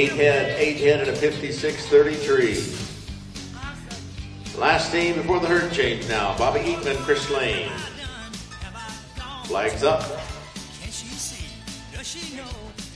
Eight head at a 56.33. Last team before the herd change now. Bobby Eatman, Chris Lane. Flags up.